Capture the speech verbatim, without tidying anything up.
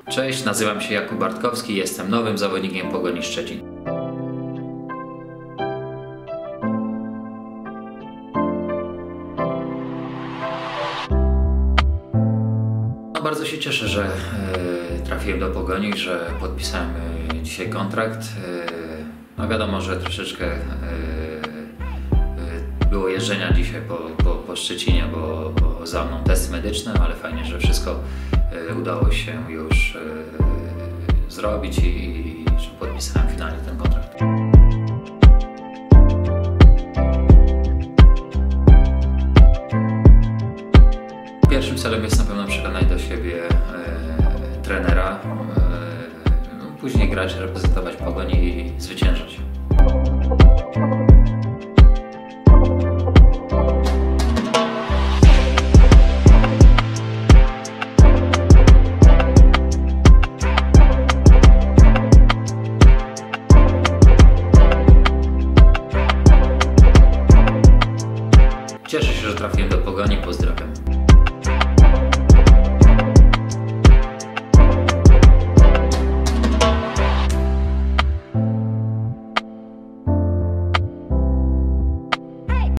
Cześć, nazywam się Jakub Bartkowski, jestem nowym zawodnikiem Pogoni Szczecin. No, bardzo się cieszę, że e, trafiłem do Pogoni, że podpisałem e, dzisiaj kontrakt. E, no wiadomo, że troszeczkę e, e, było jeżdżenia dzisiaj po, po, po Szczecinie, bo, bo za mną testy medyczne, ale fajnie, że wszystko e, udało się już e, zrobić i, i że podpisałem finalnie ten kontrakt. Pierwszym celem jest na pewno przekonać do siebie e, trenera, e, później grać, reprezentować Pogoń i zwyciężać. Cieszę się, że trafiłem do Pogoni. Pozdrawiam.